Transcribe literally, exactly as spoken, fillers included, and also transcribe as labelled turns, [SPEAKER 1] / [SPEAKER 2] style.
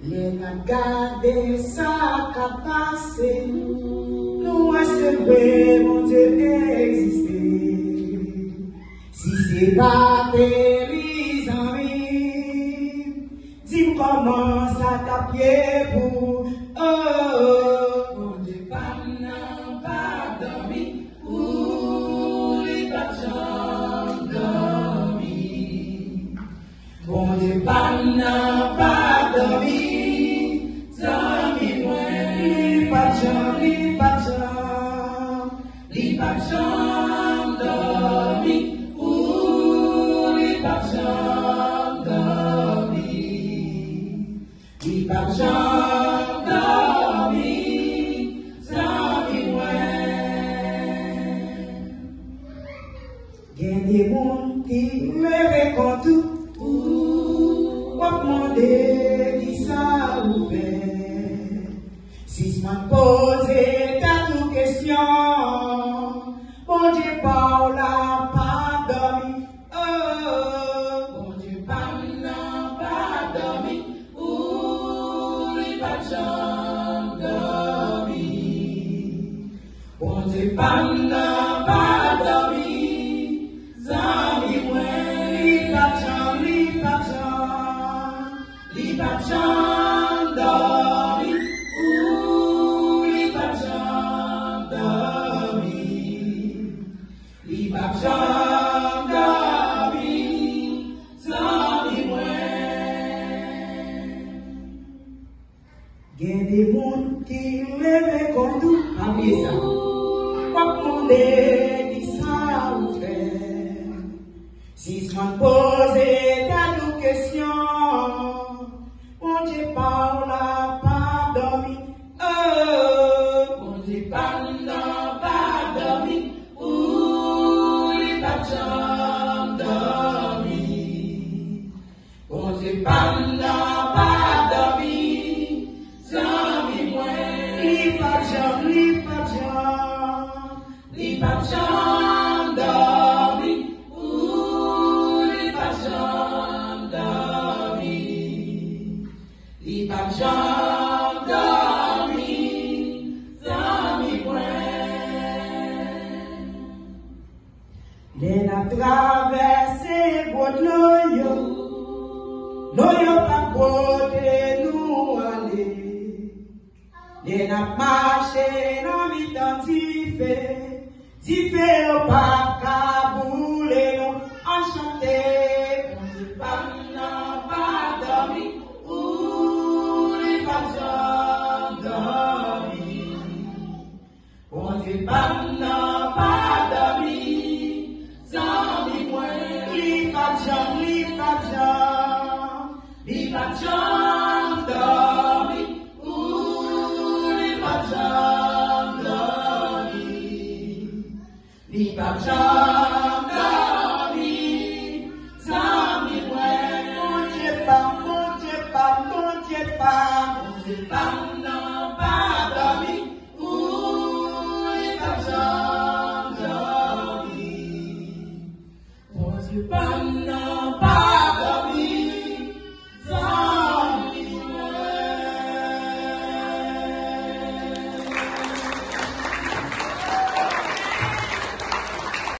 [SPEAKER 1] Les n'a gardé ça qu'a passé, nous espérons mon Dieu exister. Si c'est pas tes amis, dis-moi comment ça t'a pied pour oh. Mon Dieu, pas non, pas dormi, ou les pas dormi. Mon Dieu, pas non, pas dormi. Li pa jam dormi, ou li pa jam dormi. Li pa jam dormi, zami mwen. Gen de moun ki leve kontou, wap mande ki sa ou fe. Si s'man pose tatou question, bon Dieu parle pas dormi, oh, bon Dieu parle pas dormi, ou il pas jamais dormi. Bon Dieu parle pas dormi, zami mwen, il pas jamais, il pas jamais, il pas jamais dormi. Li pa jam dormi, zami mwen. Gen de moun ki leve kontou, apye sa, wap monde ki sa ou fe. Si s'man pose tatou question, mon Dieu parle pas dormi, oh, mon Dieu parle pas dormi. Bon Dieu parle pas dormi, zami mwen. Li pa jam, li pa jam, li pa jam dormi, ou li pa jam dormi. Li pa jam dormi, zami mwen. Les n'a traversé votre loyo, loyo pas côté nous aller. Les n'a marché dans mi temps tifé, tifé au pas caboulé nous enchanté. On dit pas non pas dormi, ou les pas jamais dormi. On dit pas non pas dormi. Zami mwen, li pa jam, li pa jam, li pa jam dormi, ou li pa jam dormi. Li pa jam dormi, zami mwen. Mon Dieu pas, mon Dieu pas, mon Dieu pas, mon Dieu pas, non pas dormi, ou li pa jam dormi. You